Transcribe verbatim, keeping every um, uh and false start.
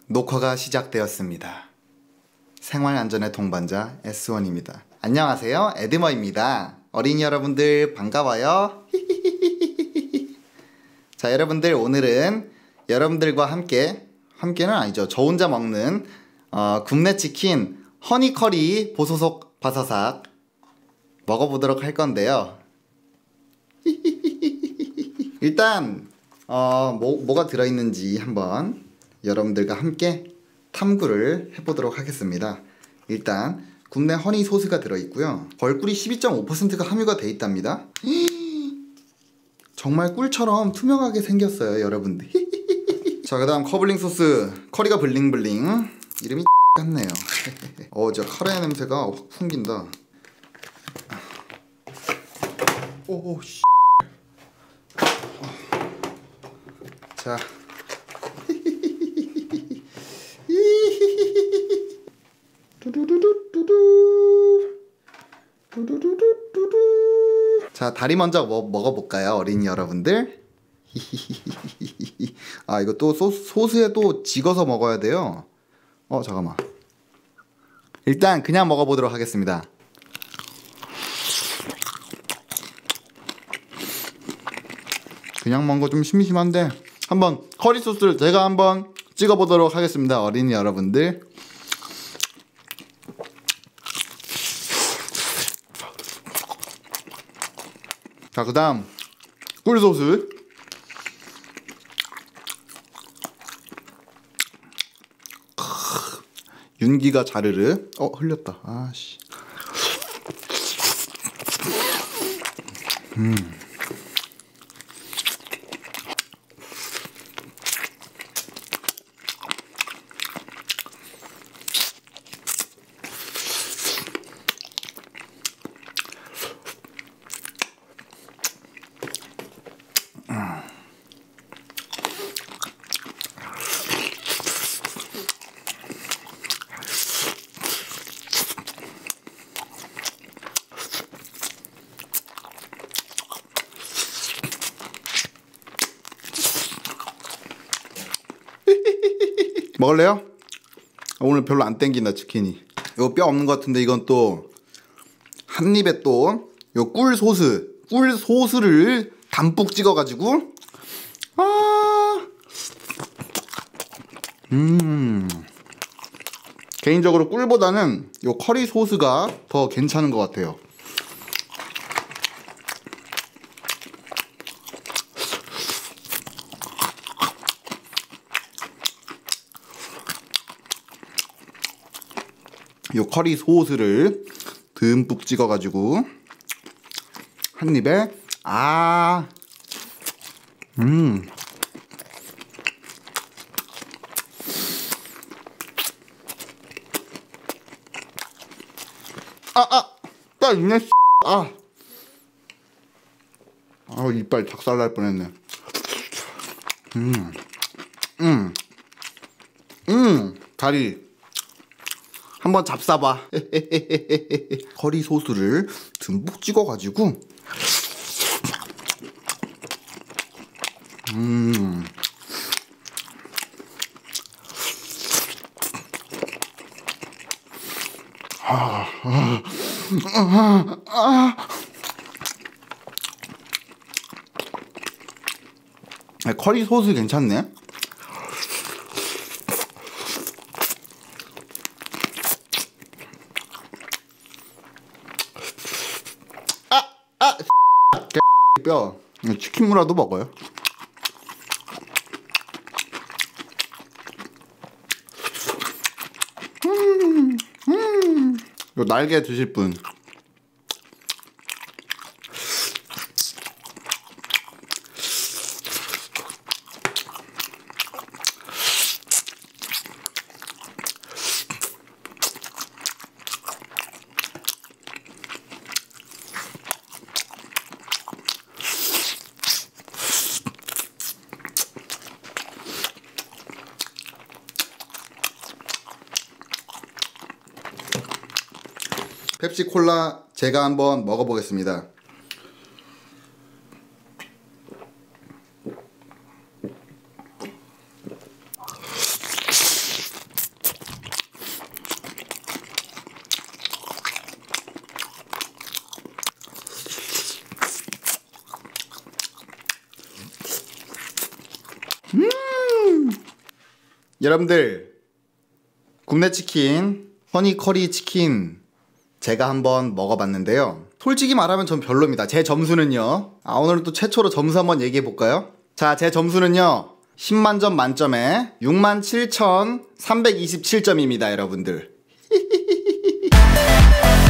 녹화가 시작되었습니다. 생활안전의 동반자 에스원입니다. 안녕하세요, 에드머입니다. 어린이 여러분들 반가워요. 자, 여러분들 오늘은 여러분들과 함께 함께는 아니죠, 저 혼자 먹는 어, 국내 치킨 허니커리 보소속 바사삭 먹어보도록 할 건데요. 일단 어, 뭐, 뭐가 들어있는지 한번 여러분들과 함께 탐구를 해보도록 하겠습니다. 일단 국내 허니 소스가 들어있고요, 벌꿀이 십이 점 오 퍼센트가 함유가 돼 있답니다. 정말 꿀처럼 투명하게 생겼어요, 여러분들. 자, 그 다음 커블링 소스 커리가 블링블링. 이름이 같네요. 어, 저 카레 냄새가 확 풍긴다. 오오 씨. 자, 자, 다리 먼저 뭐, 먹어볼까요, 어린이 여러분들? 아, 이거 또 소, 소스에 또 찍어서 먹어야 돼요. 어, 잠깐만. 일단 그냥 먹어보도록 하겠습니다. 그냥 먹은 거 좀 심심한데 한번 커리 소스를 제가 한번 찍어보도록 하겠습니다, 어린이 여러분들. 자, 그 다음 꿀소스. 윤기가 자르르. 어, 흘렸다. 아씨. 음. 먹을래요? 오늘 별로 안 땡긴다, 치킨이. 이거 뼈 없는 것 같은데 이건 또 한 입에 또 요 꿀 소스 꿀 소스를 담뿍 찍어가지고 아, 음 개인적으로 꿀보다는 요 커리 소스가 더 괜찮은 것 같아요. 요 커리 소스를 듬뿍 찍어가지고 한 입에 아, 음, 아, 아, 딱 있네. 아, 아, 이빨 작살날 뻔했네. 음, 음, 음, 다리. 한번 잡숴봐. 커리 소스를 듬뿍 찍어가지고 음, 아, 아, 아, 아. 커리 소스 괜찮네. 뼈 치킨무라도 먹어요. 음, 음. 이거 날개 드실 분. 펩시콜라 제가 한번 먹어보겠습니다. 음 여러분들, 굽네 치킨 허니 커리 치킨 제가 한번 먹어봤는데요, 솔직히 말하면 전 별로입니다. 제 점수는요, 아 오늘은 또 최초로 점수 한번 얘기해볼까요? 자, 제 점수는요 십만 점 만점에 육만 칠천삼백이십칠 점입니다 여러분들.